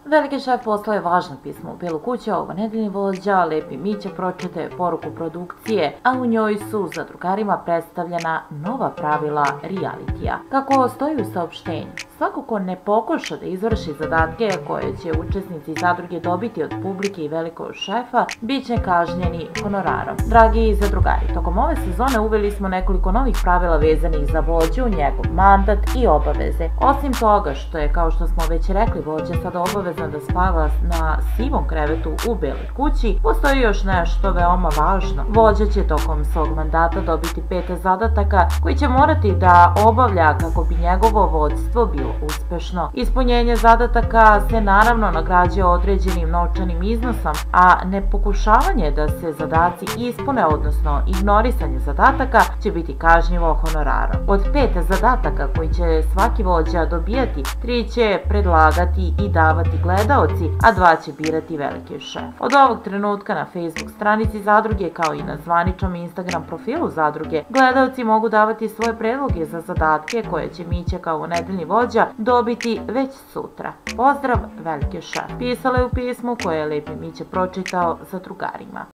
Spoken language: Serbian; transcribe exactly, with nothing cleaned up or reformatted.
Veliki šef poslao je važno pismo u Belu kuću, a ovo nedeljni vođa Lepi Mića pročitao je poruku produkcije, a u njoj su zadrugarima predstavljena nova pravila realitija. Kako stoji u saopštenju, svako ko ne pokuša da izvrši zadatke koje će učesnici zadruge dobiti od publike i velikog šefa, bit će kažnjeni honorarom. Dragi zadrugari, tokom ove sezone uveli smo nekoliko novih pravila vezanih za vođu, njegov mandat i obaveze. Osim toga što je, kao što smo već rekli, vođa sada obavezan da spava na sivom krevetu u Beloj kući, postoji još nešto veoma važno. Vođa će tokom svog mandata dobiti pet zadataka koji će morati da obavlja kako bi njegovo vođstvo bilo uspešno. Ispunjenje zadataka se naravno nagrađuje određenim novčanim iznosom, a nepokušavanje da se zadaci ispune, odnosno ignorisanje zadataka, će biti kažnjivo honorarom. Od pet zadataka koji će svaki vođa dobijati, tri će predlagati i davati gledaoci, a dva će birati veliki šef. Od ovog trenutka na Facebook stranici zadruge, kao i na zvaničnom Instagram profilu zadruge, gledaoci mogu davati svoje predloge za zadatke koje će Mića kao nedeljni vođa dobiti već sutra. Pozdrav, veliki šef. Pisala je u pismu koje je Lepi Mića pročitao zadrugarima.